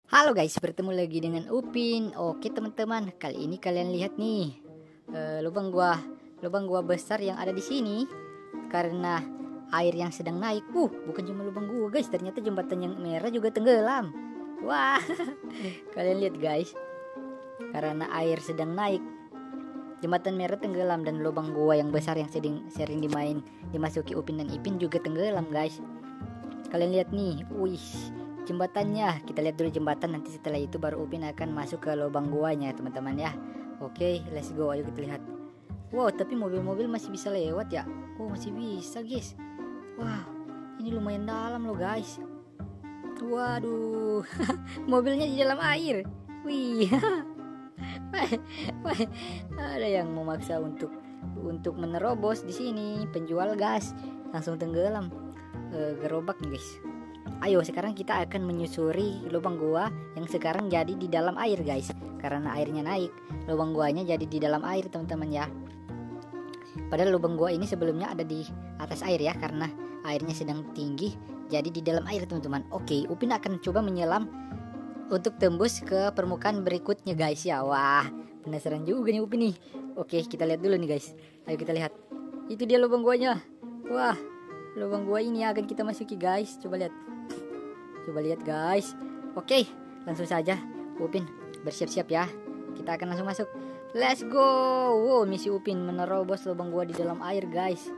Halo guys, bertemu lagi dengan Upin. Oke teman-teman, kali ini kalian lihat nih lubang gua besar yang ada di sini karena air yang sedang naik. Bukan cuma lubang gua guys, ternyata jembatan yang merah juga tenggelam. Wah, kalian lihat guys, karena air sedang naik, jembatan merah tenggelam dan lubang gua yang besar yang sering dimasuki Upin dan Ipin juga tenggelam guys. Kalian lihat nih, wih, jembatannya. Kita lihat dulu jembatan, nanti setelah itu baru Upin akan masuk ke lubang guanya teman-teman ya. Oke, let's go, ayo kita lihat. Wow, tapi mobil-mobil masih bisa lewat ya. Oh, masih bisa guys. Wah, ini lumayan dalam loh guys. Waduh, mobilnya di dalam air. Wih, ada yang memaksa untuk menerobos di sini. Penjual gas langsung tenggelam. Gerobak nih guys. Ayo sekarang kita akan menyusuri lubang gua yang sekarang jadi di dalam air guys. Karena airnya naik, lubang guanya jadi di dalam air teman-teman ya. Padahal lubang gua ini sebelumnya ada di atas air ya, karena airnya sedang tinggi jadi di dalam air teman-teman. Oke, Upin akan coba menyelam untuk tembus ke permukaan berikutnya guys ya. Wah, penasaran juga nih Upin nih. Oke, kita lihat dulu nih guys. Ayo kita lihat. Itu dia lubang guanya. Wah, lubang gua ini akan kita masuki guys. Coba lihat guys. Oke, langsung saja Upin bersiap-siap ya. Kita akan langsung masuk. Let's go. Wow, misi Upin menerobos lubang gua di dalam air guys.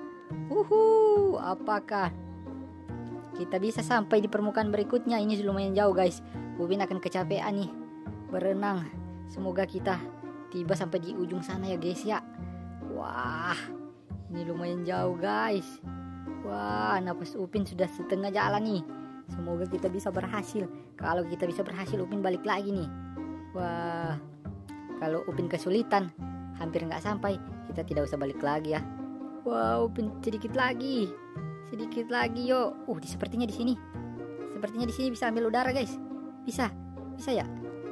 Apakah kita bisa sampai di permukaan berikutnya? Ini lumayan jauh guys. Upin akan kecapean nih berenang. Semoga kita tiba sampai di ujung sana ya guys ya. Wah, ini lumayan jauh guys. Wah, napas Upin sudah setengah jalan nih. Semoga kita bisa berhasil. Kalau kita bisa berhasil, Upin balik lagi nih. Wah, kalau Upin kesulitan, hampir nggak sampai, kita tidak usah balik lagi ya. Wah, Upin sedikit lagi yuk. Sepertinya di sini bisa ambil udara guys. Bisa ya.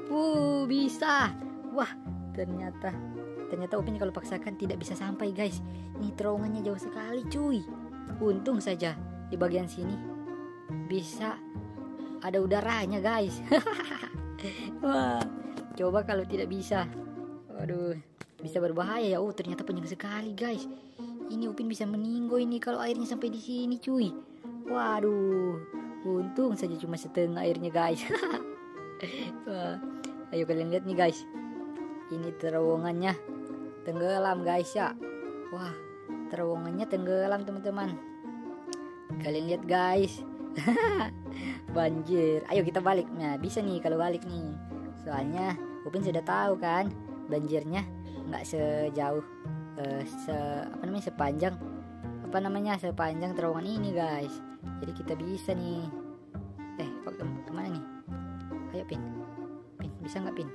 Bisa. Wah, ternyata Upin kalau paksakan tidak bisa sampai guys. Ini terowongannya jauh sekali cuy. Untung saja di bagian sini bisa ada udaranya guys. Wah, coba kalau tidak bisa, aduh, bisa berbahaya ya. Ternyata panjang sekali guys. Ini Upin bisa meninggoy ini kalau airnya sampai di sini cuy. Waduh, untung saja cuma setengah airnya guys. Wah, ayo kalian lihat nih guys, ini terowongannya tenggelam guys ya. Wah, terowongannya tenggelam teman-teman. Kalian lihat guys. Banjir. Ayo kita balik. Nah, bisa nih kalau balik nih. Soalnya Upin sudah tahu kan, banjirnya nggak sejauh sepanjang terowongan ini guys. Jadi kita bisa nih. Kemana nih? Ayo Pin, bisa nggak Pin?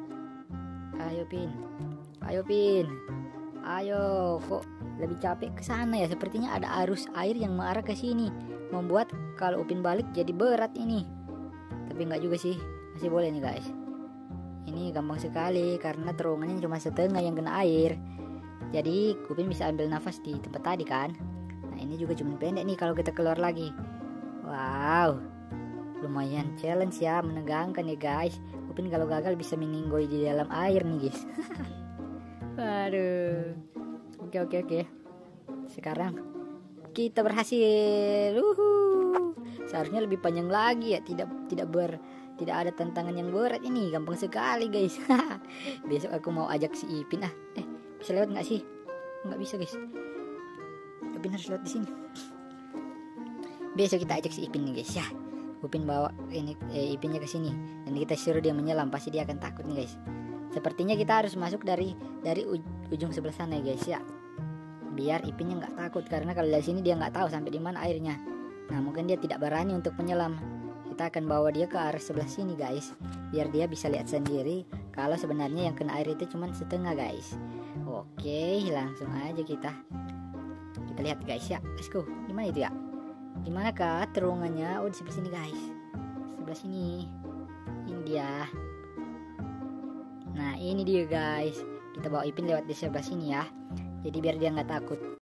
Ayo Pin. Ayo, kok lebih capek ke sana ya? Sepertinya ada arus air yang mengarah ke sini, membuat kalau Upin balik jadi berat ini. Tapi nggak juga sih, masih boleh nih guys. Ini gampang sekali karena terowongannya cuma setengah yang kena air. Jadi Upin bisa ambil nafas di tempat tadi kan. Nah, ini juga cuma pendek nih kalau kita keluar lagi. Wow, lumayan challenge ya, menegangkan ya guys. Upin kalau gagal bisa meninggoy di dalam air nih guys. Waduh. Oke. Sekarang kita berhasil. Seharusnya lebih panjang lagi ya. Tidak ada tantangan yang berat ini. Gampang sekali guys. Besok aku mau ajak si Ipin. Bisa lewat nggak sih? Nggak bisa guys. Upin harus lewat di sini. Besok kita ajak si Ipin nih guys ya. Upin bawa Ipinnya ke sini dan kita suruh dia menyelam. Pasti dia akan takut nih guys. Sepertinya kita harus masuk dari ujung sebelah sana guys ya. Biar Ipinnya nggak takut, karena kalau dari sini dia nggak tahu sampai di mana airnya. Nah, mungkin dia tidak berani untuk menyelam. Kita akan bawa dia ke arah sebelah sini guys, biar dia bisa lihat sendiri kalau sebenarnya yang kena air itu cuma setengah guys. Oke, langsung aja kita lihat guys ya. Let's go. Di mana itu ya? Di mana kah terowongannya? Di sebelah sini guys. Sebelah sini. Ini dia. Nah, ini dia guys. Kita bawa Ipin lewat di sebelah sini ya. Jadi biar dia nggak takut.